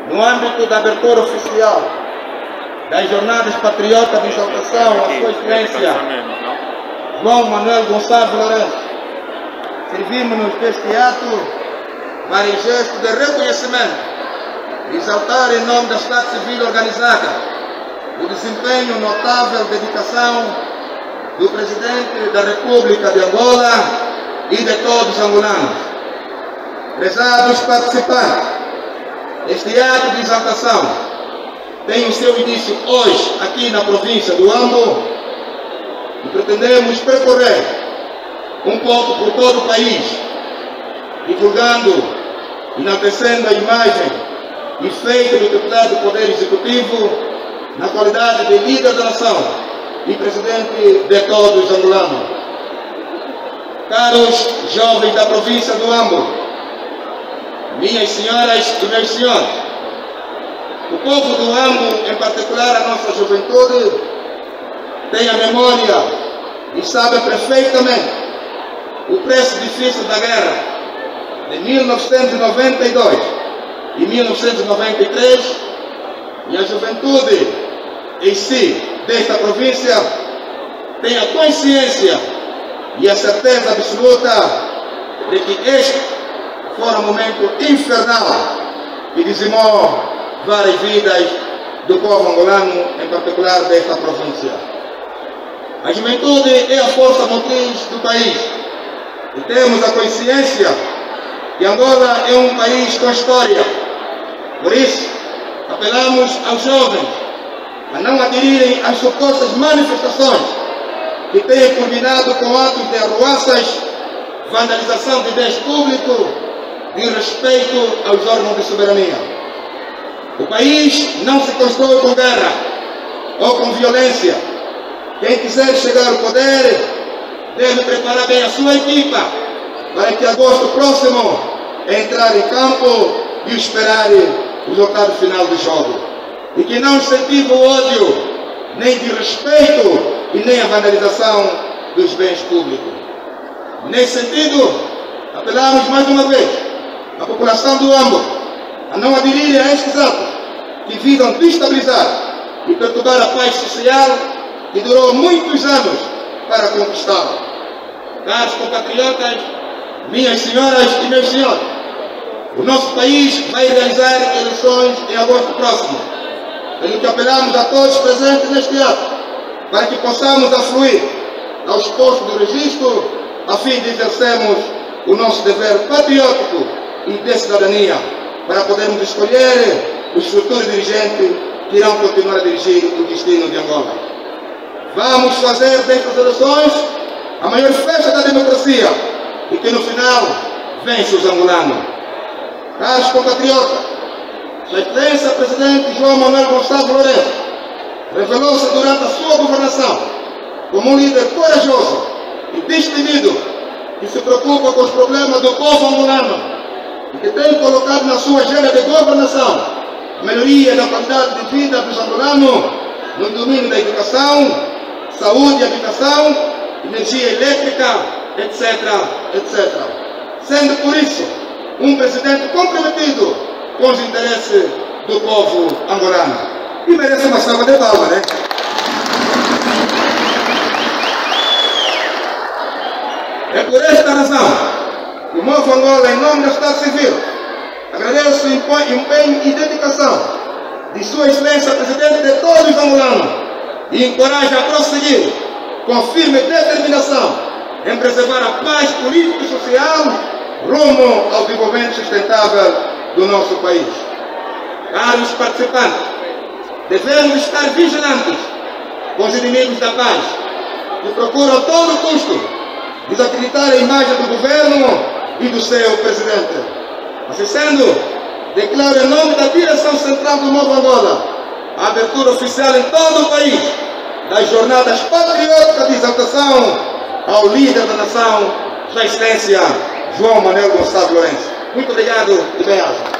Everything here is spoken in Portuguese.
No âmbito da abertura oficial das Jornadas Patrióticas de Exaltação à Sua Excelência João Manuel Gonçalves Lourenço, servimos-nos deste ato para, em gesto de reconhecimento, exaltar em nome da sociedade civil organizada o desempenho notável e dedicação do Presidente da República de Angola e de todos os angolanos. Prezados participantes, este ato de exaltação tem o seu início hoje, aqui na província do Ambo, e pretendemos percorrer um pouco por todo o país, divulgando, enaltecendo a imagem e feito do deputado do Poder Executivo na qualidade de líder da nação e presidente de todos os angolanos. Caros jovens da província do Ambo, minhas senhoras e meus senhores, o povo do Ambo, em particular a nossa juventude, tem a memória e sabe perfeitamente o preço difícil da guerra de 1992 e 1993, e a juventude em si desta província tem a consciência e a certeza absoluta de que este foi um momento infernal que dizimou várias vidas do povo angolano, em particular desta província. A juventude é a força motriz do país e temos a consciência que Angola é um país com história. Por isso, apelamos aos jovens a não aderirem às supostas manifestações que têm culminado com atos de arruaças, vandalização de bens públicos e respeito aos órgãos de soberania. O país não se constrói com guerra ou com violência. Quem quiser chegar ao poder deve preparar bem a sua equipa para que agosto próximo entrar em campo e esperar o resultado final do jogo. E que não incentive o ódio, nem de respeito e nem a vandalização dos bens públicos. Nesse sentido, apelamos mais uma vez à população do Ambo a não aderir a estes atos que visam destabilizar e perturbar a paz social que durou muitos anos para conquistá-la. Caros compatriotas, minhas senhoras e meus senhores, o nosso país vai realizar eleições em agosto próximo, pelo que apelamos a todos presentes neste ato para que possamos afluir aos postos do registro a fim de exercermos o nosso dever patriótico e de cidadania para podermos escolher os futuros dirigentes que irão continuar a dirigir o destino de Angola. Vamos fazer destas eleições a maior festa da democracia e que no final vence os angolanos. Caros compatriotas, Sua Excelência Presidente João Manuel Gonçalves Lourenço revelou-se durante a sua governação como um líder corajoso e destemido que se preocupa com os problemas do povo angolano e que tem colocado na sua agenda de governação a melhoria da qualidade de vida dos angolanos no domínio da educação, saúde e habitação, energia elétrica, etc., etc. Sendo por isso um presidente comprometido com os interesses do povo angolano. E merece uma salva de palmas, né? É por esta razão que o Movo Angola, em nome da sociedade civil, agradece o empenho e dedicação de Sua Excelência Presidente de todos os angolanos e encoraja a prosseguir com firme determinação em preservar a paz política e social rumo ao desenvolvimento sustentável do nosso país. Caros participantes, devemos estar vigilantes com os inimigos da paz que procuram a todo custo desacreditar a imagem do governo e do seu presidente. Assim sendo, declaro em nome da direção central do Movo Angola a abertura oficial em todo o país das jornadas patrióticas de exaltação ao líder da nação, Sua Excelência João Manuel Gonçalves Lourenço. Muito obrigado e bem-aja.